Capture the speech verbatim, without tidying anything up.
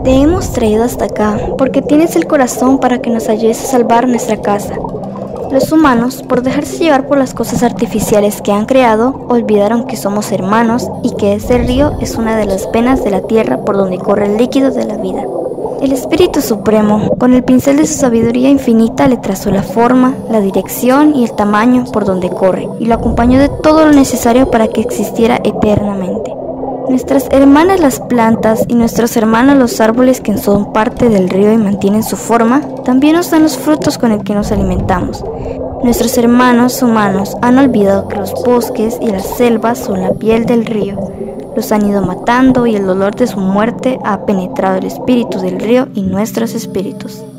Te hemos traído hasta acá porque tienes el corazón para que nos ayudes a salvar nuestra casa. Los humanos, por dejarse llevar por las cosas artificiales que han creado, olvidaron que somos hermanos y que ese río es una de las venas de la tierra por donde corre el líquido de la vida. El Espíritu Supremo, con el pincel de su sabiduría infinita, le trazó la forma, la dirección y el tamaño por donde corre, y lo acompañó de todo lo necesario para que existiera eternamente. Nuestras hermanas las plantas y nuestros hermanos los árboles que son parte del río y mantienen su forma, también nos dan los frutos con el que nos alimentamos. Nuestros hermanos humanos han olvidado que los bosques y las selvas son la piel del río. Los han ido matando y el dolor de su muerte ha penetrado el espíritu del río y nuestros espíritus.